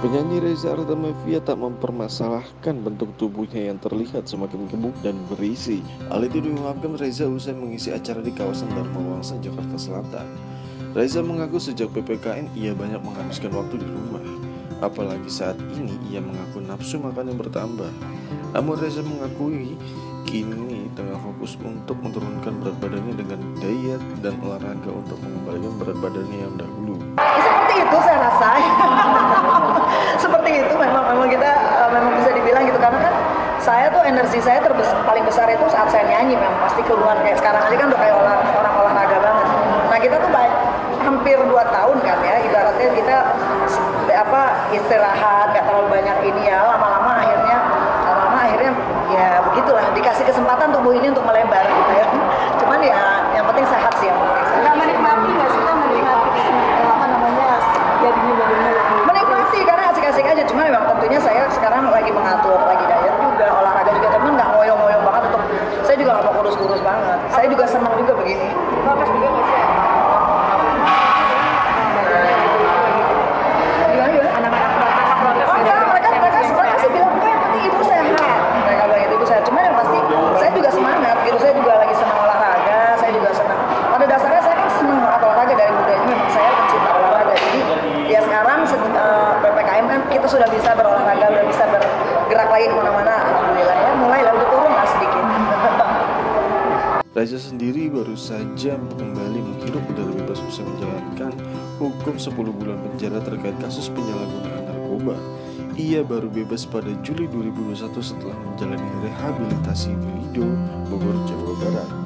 Penyanyi Reza Artamevia tak mempermasalahkan bentuk tubuhnya yang terlihat semakin gemuk dan berisi. Hal itu diungkapkan Reza usai mengisi acara di kawasan Dharma Wangsa, Jakarta Selatan. Reza mengaku sejak PPKM ia banyak menghabiskan waktu di rumah. Apalagi saat ini ia mengaku nafsu makan yang bertambah. Namun Reza mengakui kini tengah fokus untuk menurunkan berat badannya dengan diet dan olahraga untuk mengembalikan berat badannya yang dahulu. Seperti itu saya rasa. Seperti itu memang kita memang bisa dibilang gitu, karena kan saya tuh energi saya paling besar itu saat saya nyanyi, memang pasti keluar. Kayak sekarang aja kan udah kayak orang olahraga banget. Nah kita tuh hampir 2 tahun kan ya, ibaratnya kita istirahat, gak terlalu banyak ini ya, lama-lama akhirnya ya begitulah, dikasih kesempatan tubuh ini untuk melebar gitu ya. Cuman ya yang penting sehat sih, yang penting sehat. Nggak menikmati nggak sih, kita menikmati jadinya menikmati karena asik-asik aja. Cuma memang tentunya saya sekarang lagi mengatur, lagi diet juga, olahraga juga, temen nggak ngoyo-ngoyo banget untuk, saya juga nggak mau kurus-kurus banget. Saya juga senang juga begini. bagus juga nggak sih? Mereka sih bilang yang penting ibu sehat. Mereka bilang itu ibu sehat. Cuma yang pasti saya juga semangat gitu. Saya juga lagi senang olahraga. Saya juga senang. Pada dasarnya saya kan senang banget olahraga dari muda. Ini memang saya pencinta olahraga. Jadi ya sekarang PPKM kan kita sudah bisa berolahraga, sudah bisa bergerak lagi kemana-mana. Alhamdulillah ya. Mulailah udah turun lah sedikit. Reza sendiri baru saja kembali menghirup udara bebas usai menjalankan hukum 10 bulan penjara terkait kasus penyalahgunaan narkoba. Ia baru bebas pada Juli 2021 setelah menjalani rehabilitasi di Lido, Bogor, Jawa Barat.